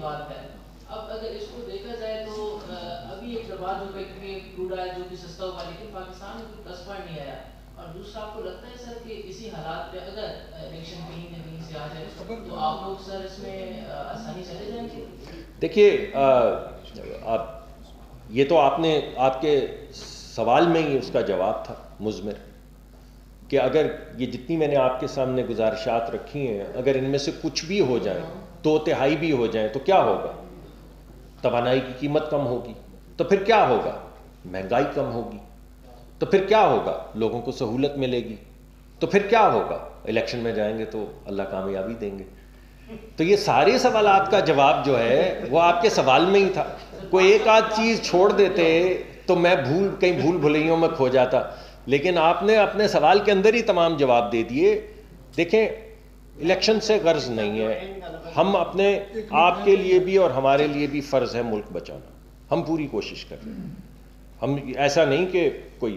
بات ہے. اب اگر اس کو دیکھا جائے تو ابھی ایک بات ہو گئی کہ کروڈ آئل جو بھی سستا ہوا لیکن پاکستان میں کوئی پلس پوائنٹ نہیں آیا. اور دوسرا آپ کو لگتا ہے سر کہ اسی حالات پہ اگر الیکشن کہیں نہ کہیں سے آ جائے تو آپ لوگ سر اس میں آسانی چلے جائیں گے؟ دیکھیے آپ یہ تو آپ کے سوال میں ہی اس کا جواب تھا مضمر کہ اگر یہ جتنی میں نے آپ کے سامنے گزارشات رکھی ہیں اگر ان میں سے کچھ بھی ہو جائیں 2/3 بھی ہو جائیں تو کیا ہوگا؟ توانائی کی قیمت کم ہوگی تو پھر کیا ہوگا؟ مہنگائی کم ہوگی تو پھر کیا ہوگا؟ لوگوں کو سہولت ملے گی تو پھر کیا ہوگا؟ الیکشن میں جائیں گے تو اللہ کامیابی دیں گے. تو یہ سارے سوالات کا جواب جو ہے وہ آپ کے سوال میں ہی تھا. کوئی ایک آدھ چیز چھوڑ دیتے تو میں کہیں بھول بھلیوں میں کھو جاتا، لیکن آپ نے اپنے سوال کے اندر ہی تمام جواب دے دیے. دیکھیں الیکشن سے غرض نہیں ہے، ہم اپنے آپ کے لیے بھی اور ہمارے لیے بھی فرض ہے ملک بچانا. ہم پوری کوشش کر رہے ہیں. ہم ایسا نہیں کہ کوئی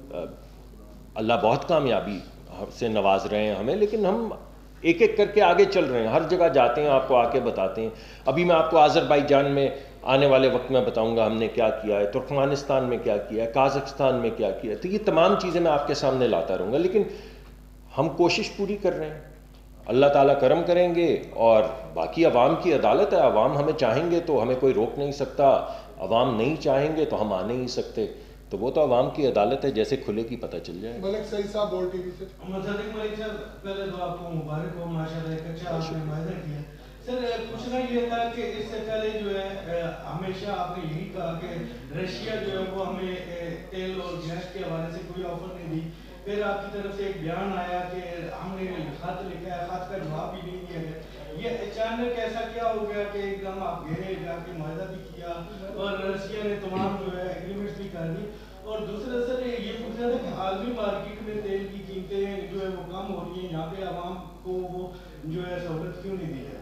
اللہ بہت کامیابی سے نواز رہے ہیں ہمیں، لیکن ہم ایک ایک کر کے آگے چل رہے ہیں. ہر جگہ جاتے ہیں، آپ کو آ کے بتاتے ہیں. ابھی میں آپ کو آذربائیجان میں آنے والے وقت میں بتاؤں گا ہم نے کیا کیا ہے، ترکمانستان میں کیا کیا ہے، قازقستان میں کیا کیا ہے. تو یہ تمام چیزیں میں آپ کے سامنے لاتا رہوں گا، لیکن ہم کوشش پوری کر رہے ہیں. اللہ تعالیٰ کرم کریں گے. اور باقی عوام کی عدالت ہے، عوام ہمیں چاہیں گے تو ہمیں کوئی روک نہیں سکتا، عوام نہیں چاہیں گے تو ہم آ نہیں سکتے. تو وہ تو عوام کی عدالت ہے، جیسے کھلے کی پتہ چل جائے. ملک سعید صاحب اور ٹی وی سے ملک صاحب پہلے تو آپ کو مبارک ہو، ماشاءاللہ ایک اچھا آپ نے معاہدہ کیا. سر پوچھنا یہ تھا کہ اس سے پہلے جو ہے ہمیشہ آپ نے یہی کہا کہ رشیا جو ہے وہ ہمیں تیل اور گیس کے حوالے سے کوئی آفر نہیں دی. پھر آپ کی طرف سے ایک بیان آیا کہ ہم نے خط لکھا ہے، خط کا جواب بھی نہیں دیا گیا. یہ اچانک ایسا کیا ہو گیا کہ ایک دم آپ گئے جا کے معاہدہ بھی کیا اور رشیا نے تمام جو ہے ایگریمنٹس بھی کر دی؟ اور دوسرا سر یہ پوچھنا تھا کہ عالمی مارکیٹ میں تیل کی قیمتیں جو ہے وہ کم ہو رہی ہیں، یہاں پہ عوام کو وہ جو ہے سہولت کیوں نہیں دی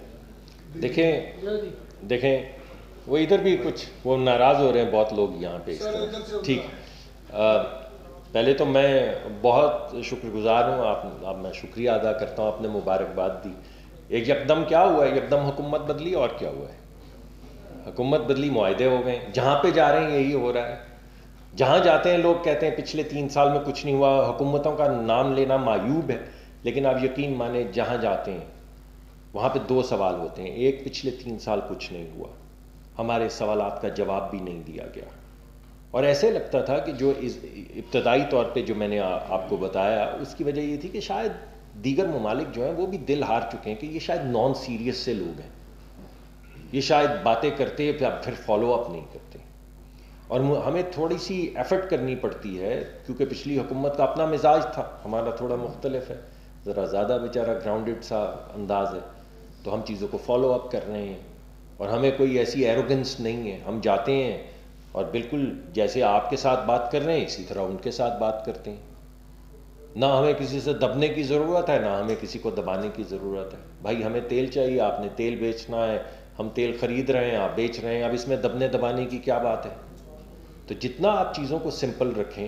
جائے؟ دیکھیں وہ ادھر بھی کچھ وہ ناراض ہو رہے ہیں بہت لوگ یہاں پہ اس طرح. ٹھیک، پہلے تو میں بہت شکر گزار ہوں، آپ میں شکریہ ادا کرتا ہوں، آپ نے مبارکباد دی. ایک یکدم کیا ہوا ہے؟ یکدم حکومت بدلی اور کیا ہوا ہے؟ حکومت بدلی، معاہدے ہو گئے. جہاں پہ جا رہے ہیں یہی ہو رہا ہے. جہاں جاتے ہیں لوگ کہتے ہیں پچھلے 3 سال میں کچھ نہیں ہوا. حکومتوں کا نام لینا معیوب ہے، لیکن آپ یقین مانیں جہاں جاتے ہیں وہاں پہ 2 سوال ہوتے ہیں. ایک، پچھلے 3 سال کچھ نہیں ہوا، ہمارے سوالات کا جواب بھی نہیں دیا گیا. اور ایسے لگتا تھا کہ جو ابتدائی طور پہ جو میں نے آپ کو بتایا اس کی وجہ یہ تھی کہ شاید دیگر ممالک جو ہیں وہ بھی دل ہار چکے ہیں کہ یہ شاید نان سیریس سے لوگ ہیں، یہ شاید باتیں کرتے پھر فالو اپ نہیں کرتے. اور ہمیں تھوڑی سی ایفرٹ کرنی پڑتی ہے کیونکہ پچھلی حکومت کا اپنا مزاج تھا، ہمارا تھوڑا مختلف ہے، ذرا زیادہ بیچارہ گراؤنڈڈ سا انداز ہے. تو ہم چیزوں کو فالو اپ کر رہے ہیں اور ہمیں کوئی ایسی ایروگنس نہیں ہے. ہم جاتے ہیں اور بالکل جیسے آپ کے ساتھ بات کر رہے ہیں اسی طرح ان کے ساتھ بات کرتے ہیں. نہ ہمیں کسی سے دبنے کی ضرورت ہے، نہ ہمیں کسی کو دبانے کی ضرورت ہے. بھائی ہمیں تیل چاہیے، آپ نے تیل بیچنا ہے، ہم تیل خرید رہے ہیں، آپ بیچ رہے ہیں. اب اس میں دبنے دبانے کی کیا بات ہے؟ تو جتنا آپ چیزوں کو سمپل رکھیں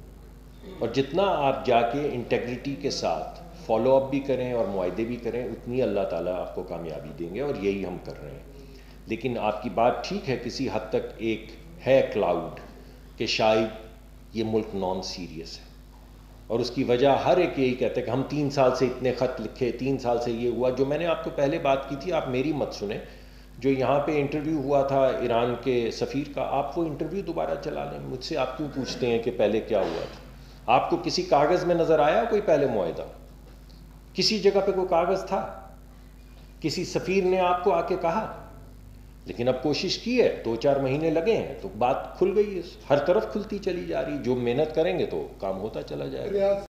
اور جتنا آپ جا کے انٹیگریٹی کے ساتھ فالو اپ بھی کریں اور معاہدے بھی کریں، اتنی اللہ تعالیٰ آپ کو کامیابی دیں گے. اور یہی ہم کر رہے ہیں. لیکن آپ کی بات ٹھیک ہے، کسی حد تک ایک ہے کلاؤڈ کہ شاید یہ ملک نان سیریس ہے. اور اس کی وجہ ہر ایک یہی کہتے ہیں کہ ہم 3 سال سے اتنے خط لکھے، 3 سال سے یہ ہوا. جو میں نے آپ کو پہلے بات کی تھی، آپ میری مت سنیں. جو یہاں پہ انٹرویو ہوا تھا ایران کے سفیر کا، آپ وہ انٹرویو دوبارہ چلا لیں. مجھ سے آپ کیوں پوچھتے ہیں کہ پہلے کیا ہوا تھا؟ آپ کو کسی کاغذ میں نظر آیا کوئی پہلے معاہدہ؟ کسی جگہ پہ کوئی کاغذ تھا؟ کسی سفیر نے آپ کو آ کے کہا؟ لیکن اب کوشش کی ہے، 2-4 مہینے لگے ہیں تو بات کھل گئی ہے، ہر طرف کھلتی چلی جا رہی. جو محنت کریں گے تو کام ہوتا چلا جائے گا.